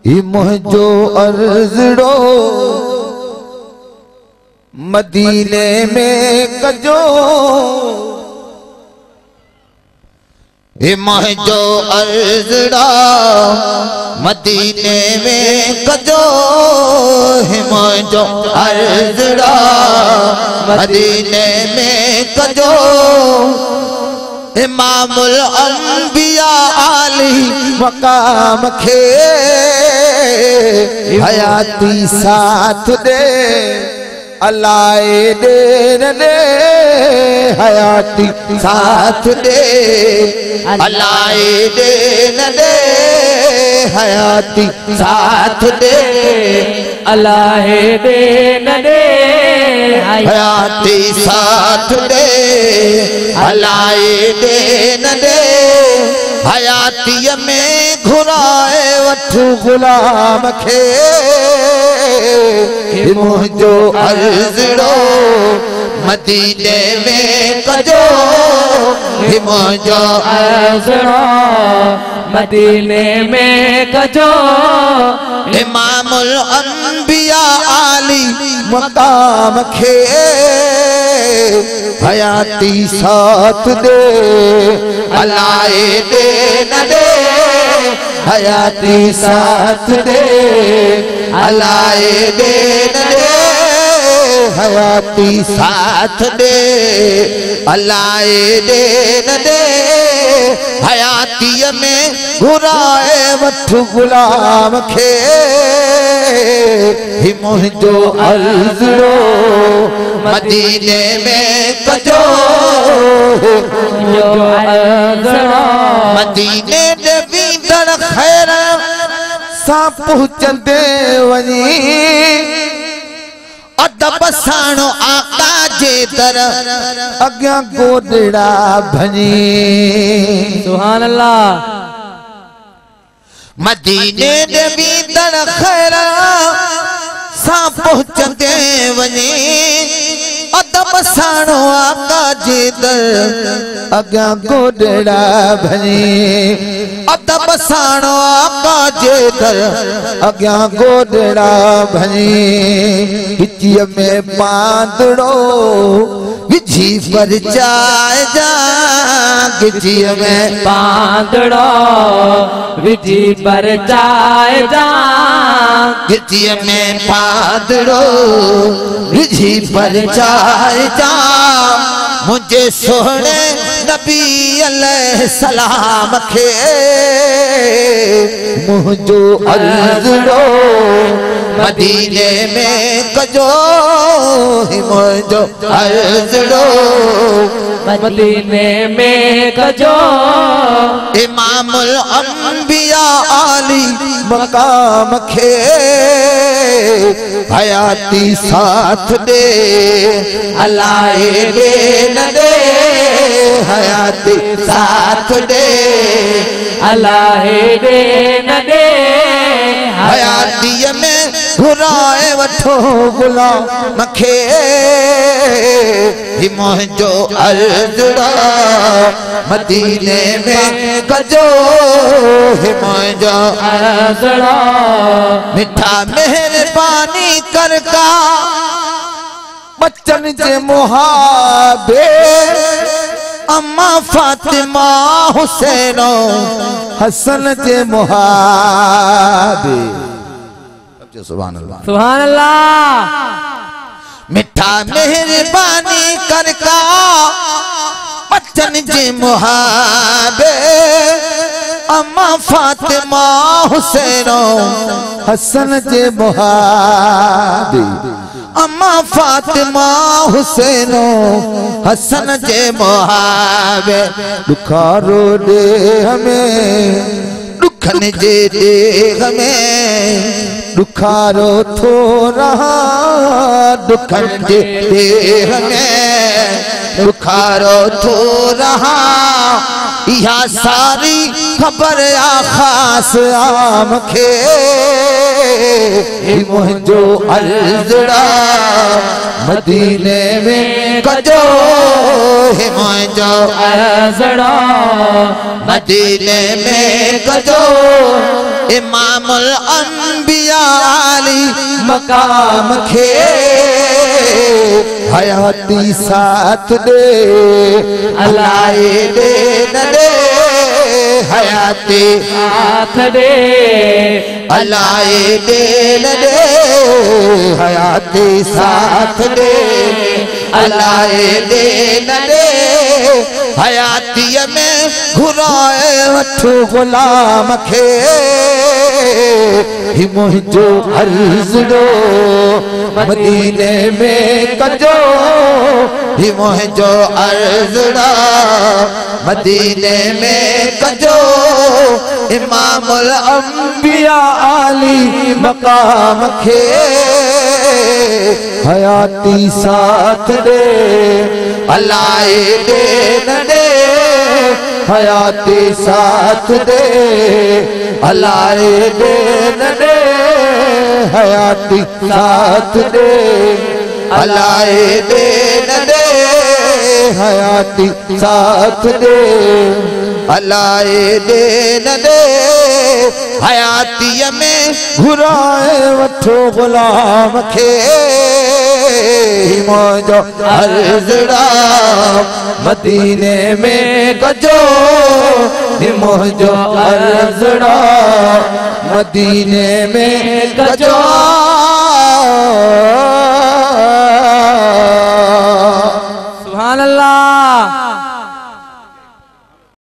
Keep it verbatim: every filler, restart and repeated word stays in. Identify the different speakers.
Speaker 1: ही मुझो अर्ज़ड़ो मदीने में कजो ही मुझो अर्ज़ड़ा मदीने में कजो ही मुझो अर्ज़ड़ा मदीने में कजो इमामुल अंबिया आली मकाम खे हयाती साथ दे अलाए दे न दे हयाती साथ दे अलाए दे न दे हयाती साथ दे
Speaker 2: अलाए दे न दे
Speaker 1: हयाती साथ दे अलाए दे न दे हयाती में घुराए वठ गुलाम खे मुझो अर्ज़ड़ो मदीने में कजो मुझो
Speaker 2: अर्ज़ड़ो मदीने में कजो
Speaker 1: इमामुल अंबिया आली मकाम खे हयाती साथ दे अलाए दे न दे हयाती साथ दे अलाए दे न दे हयाती साथ दे अलाए दे न दे हयाती में घुराए वठ गुलाम खे ही मुझो अर्ज़ड़ो मदीने में कजो मदीने दे बीदड़ खैर सा पहुंचंदे वनी अदब साणो आका जे दर अग्या गोदड़ा भनी
Speaker 2: सुभान अल्लाह
Speaker 1: मदीने दे बीदड़ खैर सा पहुंचंदे वनी अदब साणो आका जे दर अग्या गोदड़ा भनी अदब साणो आका जे दर अग्या गोदड़ा भनी हिचीअ में बांदड़ो विझी पर चाय जा गिचीअ में
Speaker 2: बांदड़ो विझी पर चाय जा
Speaker 1: गिचीअ में बांदड़ो विझी पर चाय जा मुझे सोहणे नबी अलैहि सलाम खे मुझो अर्ज़ड़ो मदीने में कजो मुझो अर्ज़ड़ो
Speaker 2: मदीने में कजो
Speaker 1: इमामुल अंबिया आली मकाम खे हयाती साथ दे अलाए दे न दे हयाती साथ दे
Speaker 2: अलाए दे न दे
Speaker 1: हयाती में घुराए वठो गुलाम खे ही मुझो अर्ज़ड़ा मदीने में कजो ही मुझो
Speaker 2: अर्ज़ड़ा
Speaker 1: मिठा मेहरबानी कर का बच्चन जे मुहाबे अम्मा फातिमा हुसैनो हसन जे मुहाबे सुभान अल्लाह
Speaker 2: सुभान अल्लाह
Speaker 1: मिठा मेहरबानी कर का बच्चन जे मुहाबे अम्मा फातिमा हुसैनो हसन जे मुहाबे अम्मा फातिमा हुसैनो हसन जे मुहाबे दुखारो दे हमें दुखन जे दे हमें दुखारो थो रहा दुखन जे दे हमें दुखारो थो रहा यह सारी खबर आ खास आम खे मुझो अर्ज़ड़ा मदीने में कजो मुझो
Speaker 2: अर्ज़ड़ा
Speaker 1: मदीने में कजो इमामुल अंबिया आली
Speaker 2: मकाम
Speaker 1: खे हयाती साथ दे अल्लाह दे न दे हयाती
Speaker 2: साथ दे
Speaker 1: अल्लाह दे न दे हयाती साथ दे अल्लाह दे न दे हयाती में घुराए वठो गुलाम खे ही मुझो अर्ज़ मदीने में कजो ही मुझो अर्ज़ मदीने में कजो इमामुल अंबिया आली मकाम खे हयाती साथ दे अल्लाह दे न दे हयाती साथ दे अल्लाह दे न दे हयाती साथ दे अल्लाह दे न दे हयाती साथ दे अल्लाह दे न दे हयाती में घुराए वठो गुलाम खे मौजो अर्ज़ड़ा मदीने में कजो मौजो अर्ज़ड़ा मदीने में कजो